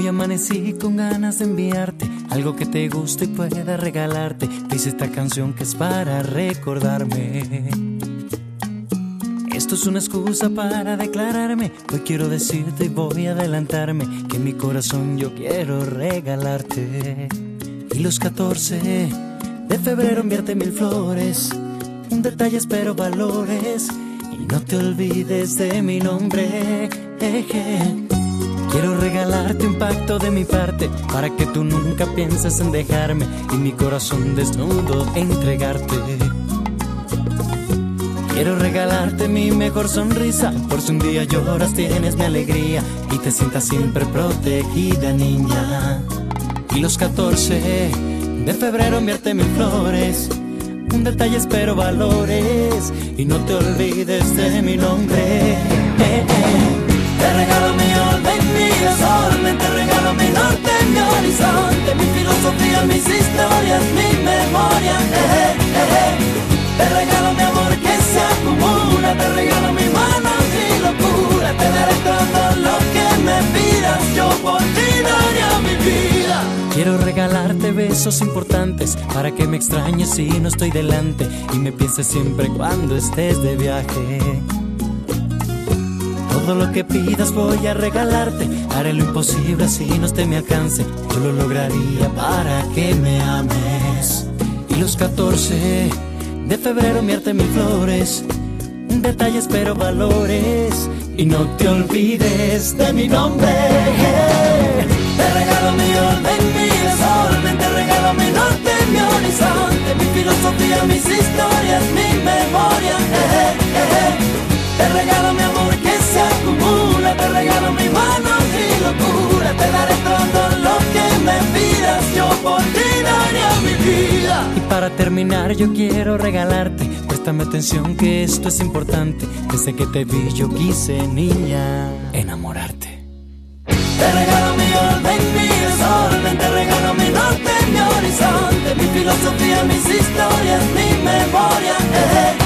amanecí con ganas de enviarte algo que te guste y pueda regalarte. Dice esta canción que es para recordarme. Esto es una excusa para declararme. Hoy quiero decirte y voy a adelantarme que en mi corazón yo quiero regalarte. Y los 14 de febrero enviarte 1000 flores, detalles pero valores, y no te olvides de mi nombre. Quiero regalarte un pacto de mi parte para que tú nunca pienses en dejarme y mi corazón desnudo entregarte. Quiero regalarte mi mejor sonrisa, por si un día lloras tienes mi alegría y te sientas siempre protegida, niña. Y los 14 de febrero enviarte 1000 flores, detalles pero valores, y no te olvides de mi nombre. Te regalo mi orden, mi desorden, te regalo mi norte, mi horizonte, mi filosofía, mis historias, mi memoria. Te regalo mi amor que se acumula, te regalo mi mano, mi locura, te daré todo lo que me pidas, yo por ti daría mi vida. Quiero regalarte besos importantes para que me extrañes si no estoy delante y me pienses siempre cuando estés de viaje. Todo lo que pidas voy a regalarte, haré lo imposible así no esté a mi alcance, yo lo lograría para que me ames. Y los 14 de febrero enviarte 1000 flores, detalles pero valores, y no te olvides de mi nombre. Te regalo mi orden, mi desorden, te regalo mi norte, mi horizonte, mi filosofía, mis historias, mi memoria. Te regalo mi amor que se acumula, te regalo mi mano, mi locura, te daré todo lo que me pidas, yo por ti daría mi vida. Y para terminar yo quiero regalarte, préstame atención que esto es importante, desde que te vi yo quise, niña, enamorarte. Te regalo mi orden, mi desorden, te regalo mi norte, mi horizonte, mi filosofía, mis historias, mi memoria.